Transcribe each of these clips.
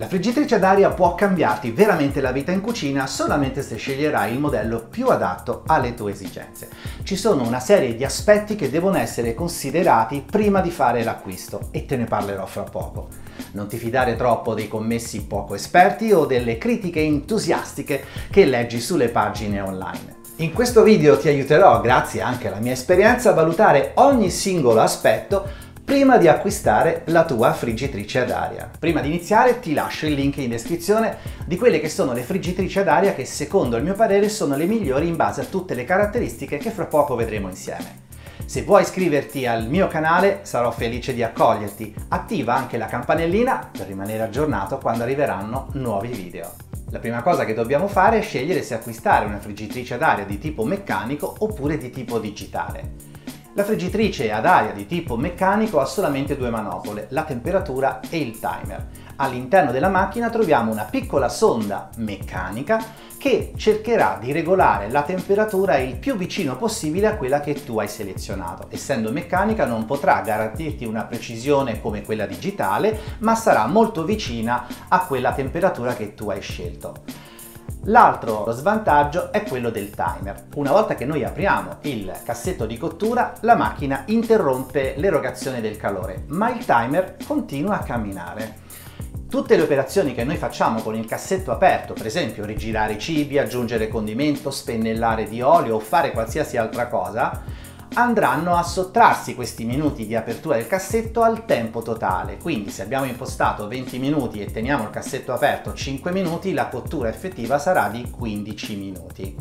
friggitrice ad aria può cambiarti veramente la vita in cucina solamente se sceglierai il modello più adatto alle tue esigenze. Ci sono una serie di aspetti che devono essere considerati prima di fare l'acquisto e te ne parlerò fra poco. Non ti fidare troppo dei commessi poco esperti o delle critiche entusiastiche che leggi sulle pagine online. In questo video ti aiuterò, grazie anche alla mia esperienza, a valutare ogni singolo aspetto prima di acquistare la tua friggitrice ad aria. Prima di iniziare ti lascio il link in descrizione di quelle che sono le friggitrici ad aria che secondo il mio parere sono le migliori in base a tutte le caratteristiche che fra poco vedremo insieme. Se vuoi iscriverti al mio canale sarò felice di accoglierti. Attiva anche la campanellina per rimanere aggiornato quando arriveranno nuovi video. La prima cosa che dobbiamo fare è scegliere se acquistare una friggitrice ad aria di tipo meccanico oppure di tipo digitale. La friggitrice ad aria di tipo meccanico ha solamente due manopole, la temperatura e il timer. All'interno della macchina troviamo una piccola sonda meccanica che cercherà di regolare la temperatura il più vicino possibile a quella che tu hai selezionato. Essendo meccanica non potrà garantirti una precisione come quella digitale, ma sarà molto vicina a quella temperatura che tu hai scelto. L'altro svantaggio è quello del timer. Una volta che noi apriamo il cassetto di cottura, la macchina interrompe l'erogazione del calore, ma il timer continua a camminare. Tutte le operazioni che noi facciamo con il cassetto aperto, per esempio rigirare i cibi, aggiungere condimento, spennellare di olio o fare qualsiasi altra cosa, andranno a sottrarsi questi minuti di apertura del cassetto al tempo totale. Quindi se abbiamo impostato 20 minuti e teniamo il cassetto aperto 5 minuti, la cottura effettiva sarà di 15 minuti.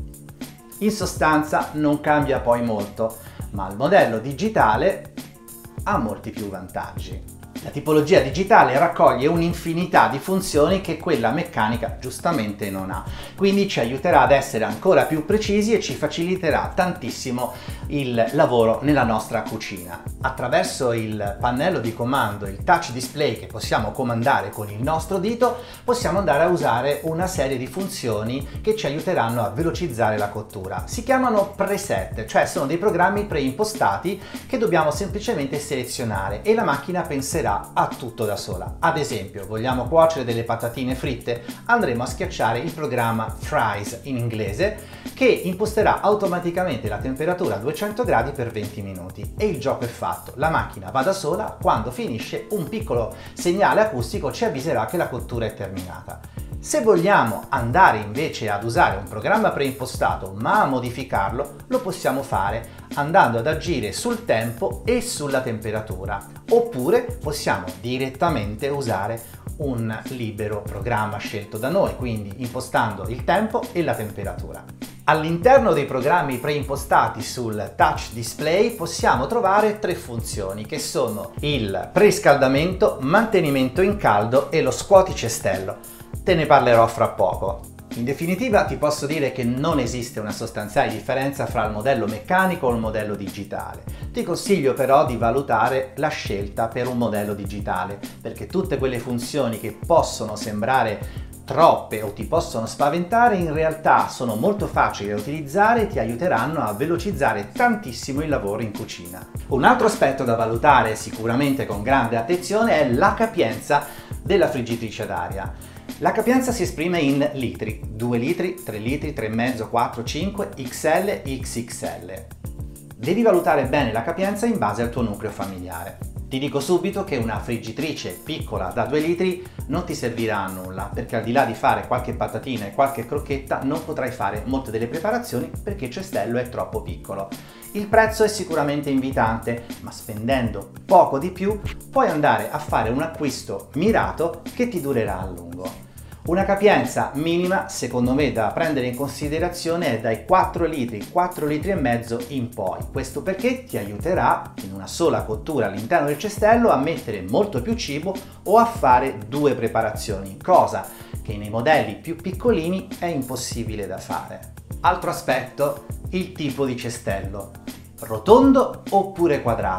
In sostanza non cambia poi molto, ma il modello digitale ha molti più vantaggi. La tipologia digitale raccoglie un'infinità di funzioni che quella meccanica giustamente non ha, quindi ci aiuterà ad essere ancora più precisi e ci faciliterà tantissimo il lavoro nella nostra cucina. Attraverso il pannello di comando, il touch display che possiamo comandare con il nostro dito, possiamo andare a usare una serie di funzioni che ci aiuteranno a velocizzare la cottura. Si chiamano preset, cioè sono dei programmi preimpostati che dobbiamo semplicemente selezionare e la macchina penserà a tutto da sola. Ad esempio, vogliamo cuocere delle patatine fritte? Andremo a schiacciare il programma Fries in inglese che imposterà automaticamente la temperatura a 200 gradi per 20 minuti e il gioco è fatto. La macchina va da sola, quando finisce un piccolo segnale acustico ci avviserà che la cottura è terminata. Se vogliamo andare invece ad usare un programma preimpostato ma a modificarlo, lo possiamo fare andando ad agire sul tempo e sulla temperatura, oppure possiamo direttamente usare un libero programma scelto da noi, quindi impostando il tempo e la temperatura. All'interno dei programmi preimpostati sul touch display possiamo trovare tre funzioni che sono il preriscaldamento, mantenimento in caldo e lo scuoticestello. Te ne parlerò fra poco. In definitiva ti posso dire che non esiste una sostanziale differenza fra il modello meccanico e il modello digitale. Ti consiglio però di valutare la scelta per un modello digitale, perché tutte quelle funzioni che possono sembrare troppe o ti possono spaventare in realtà sono molto facili da utilizzare e ti aiuteranno a velocizzare tantissimo il lavoro in cucina. Un altro aspetto da valutare sicuramente con grande attenzione è la capienza della friggitrice ad aria. La capienza si esprime in litri, 2 litri, 3 litri, 3,5, 4, 5, XL, XXL. Devi valutare bene la capienza in base al tuo nucleo familiare. Ti dico subito che una friggitrice piccola da 2 litri non ti servirà a nulla, perché al di là di fare qualche patatina e qualche crocchetta non potrai fare molte delle preparazioni perché il cestello è troppo piccolo. Il prezzo è sicuramente invitante, ma spendendo poco di più puoi andare a fare un acquisto mirato che ti durerà a lungo. Una capienza minima, secondo me, da prendere in considerazione è dai 4 litri e mezzo in poi. Questo perché ti aiuterà in una sola cottura all'interno del cestello a mettere molto più cibo o a fare 2 preparazioni, cosa che nei modelli più piccolini è impossibile da fare. Altro aspetto, il tipo di cestello. Rotondo oppure quadrato?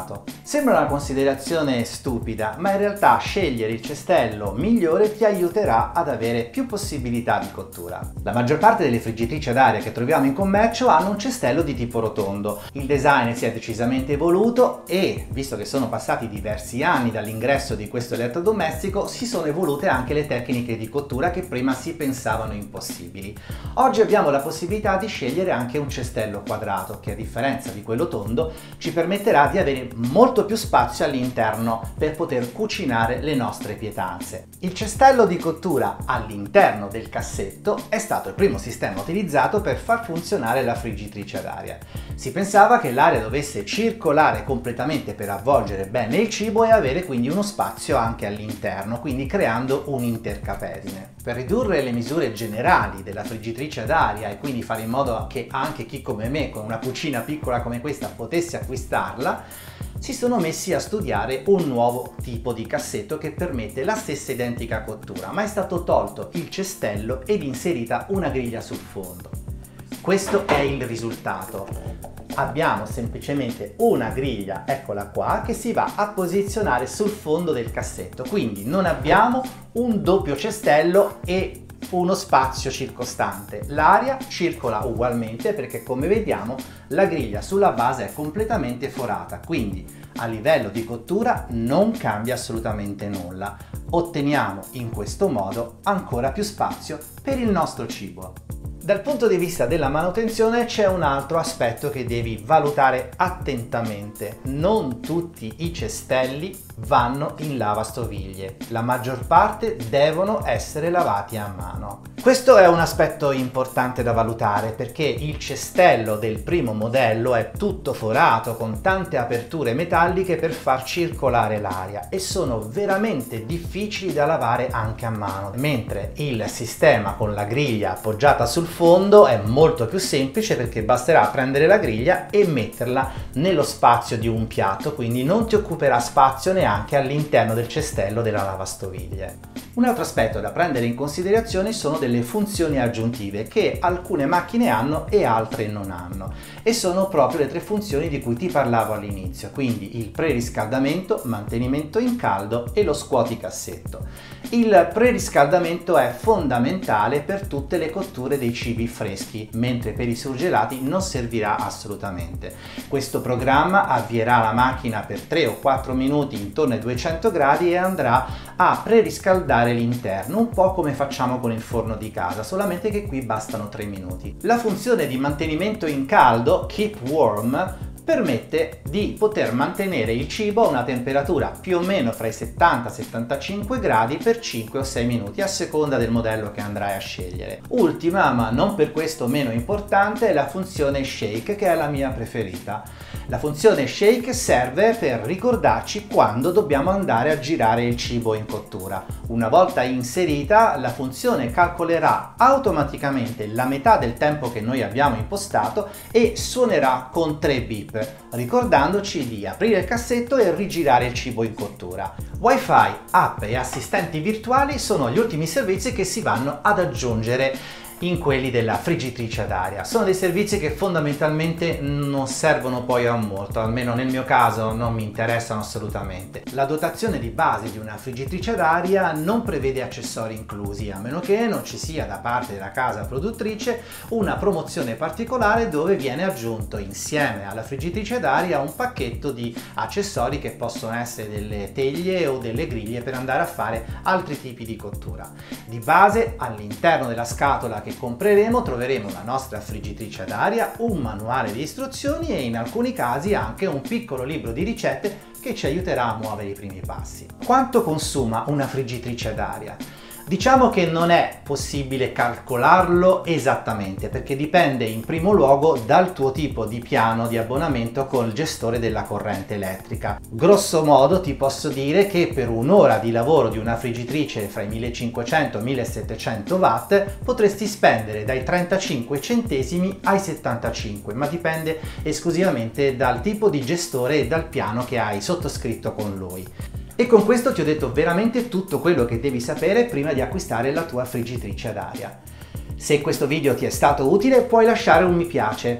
Sembra una considerazione stupida, ma in realtà scegliere il cestello migliore ti aiuterà ad avere più possibilità di cottura. La maggior parte delle friggitrici ad aria che troviamo in commercio hanno un cestello di tipo rotondo. Il design si è decisamente evoluto e, visto che sono passati diversi anni dall'ingresso di questo elettrodomestico, si sono evolute anche le tecniche di cottura che prima si pensavano impossibili. Oggi abbiamo la possibilità di scegliere anche un cestello quadrato, che a differenza di quello tondo ci permetterà di avere molto più spazio all'interno per poter cucinare le nostre pietanze. Il cestello di cottura all'interno del cassetto è stato il primo sistema utilizzato per far funzionare la friggitrice ad aria. Si pensava che l'aria dovesse circolare completamente per avvolgere bene il cibo e avere quindi uno spazio anche all'interno, quindi creando un intercapedine. Per ridurre le misure generali della friggitrice ad aria e quindi fare in modo che anche chi come me con una cucina piccola come questa potesse acquistarla, si sono messi a studiare un nuovo tipo di cassetto che permette la stessa identica cottura, ma è stato tolto il cestello ed inserita una griglia sul fondo. Questo è il risultato. Abbiamo semplicemente una griglia, eccola qua, che si va a posizionare sul fondo del cassetto, quindi non abbiamo un doppio cestello e uno spazio circostante. L'aria circola ugualmente perché, come vediamo, la griglia sulla base è completamente forata, quindi a livello di cottura non cambia assolutamente nulla. Otteniamo in questo modo ancora più spazio per il nostro cibo. Dal punto di vista della manutenzione c'è un altro aspetto che devi valutare attentamente. Non tutti i cestelli vanno in lavastoviglie, la maggior parte devono essere lavati a mano. Questo è un aspetto importante da valutare perché il cestello del primo modello è tutto forato con tante aperture metalliche per far circolare l'aria e sono veramente difficili da lavare anche a mano, mentre il sistema con la griglia appoggiata sul fondo è molto più semplice perché basterà prendere la griglia e metterla nello spazio di un piatto, quindi non ti occuperà spazio neanche all'interno del cestello della lavastoviglie. Un altro aspetto da prendere in considerazione sono delle funzioni aggiuntive che alcune macchine hanno e altre non hanno, e sono proprio le tre funzioni di cui ti parlavo all'inizio, quindi il preriscaldamento, mantenimento in caldo e lo scuoticassetto. Il preriscaldamento è fondamentale per tutte le cotture dei cibi freschi, mentre per i surgelati non servirà assolutamente. Questo programma avvierà la macchina per 3 o 4 minuti intorno ai 200 gradi e andrà a preriscaldare l'interno, un po' come facciamo con il forno di casa, solamente che qui bastano 3 minuti. La funzione di mantenimento in caldo, Keep Warm, permette di poter mantenere il cibo a una temperatura più o meno fra i 70 e i 75 gradi per 5 o 6 minuti a seconda del modello che andrai a scegliere. Ultima, ma non per questo meno importante, è la funzione Shake, che è la mia preferita. La funzione Shake serve per ricordarci quando dobbiamo andare a girare il cibo in cottura. Una volta inserita, la funzione calcolerà automaticamente la metà del tempo che noi abbiamo impostato e suonerà con 3 beep, ricordandoci di aprire il cassetto e rigirare il cibo in cottura. Wi-Fi, app e assistenti virtuali sono gli ultimi servizi che si vanno ad aggiungere in quelli della friggitrice ad aria. Sono dei servizi che fondamentalmente non servono poi a molto, almeno nel mio caso non mi interessano assolutamente. La dotazione di base di una friggitrice ad aria non prevede accessori inclusi, a meno che non ci sia da parte della casa produttrice una promozione particolare dove viene aggiunto insieme alla friggitrice ad aria un pacchetto di accessori che possono essere delle teglie o delle griglie per andare a fare altri tipi di cottura. Di base, all'interno della scatola che compreremo troveremo la nostra friggitrice ad aria, un manuale di istruzioni e in alcuni casi anche un piccolo libro di ricette che ci aiuterà a muovere i primi passi. Quanto consuma una friggitrice ad aria? Diciamo che non è possibile calcolarlo esattamente perché dipende in primo luogo dal tuo tipo di piano di abbonamento col gestore della corrente elettrica. Grosso modo ti posso dire che per un'ora di lavoro di una friggitrice fra i 1500 e i 1700 watt potresti spendere dai 35 centesimi ai 75, ma dipende esclusivamente dal tipo di gestore e dal piano che hai sottoscritto con lui. E con questo ti ho detto veramente tutto quello che devi sapere prima di acquistare la tua friggitrice ad aria. Se questo video ti è stato utile puoi lasciare un mi piace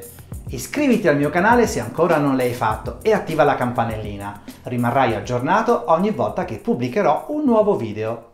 Iscriviti al mio canale se ancora non l'hai fatto e attiva la campanellina. Rimarrai aggiornato ogni volta che pubblicherò un nuovo video.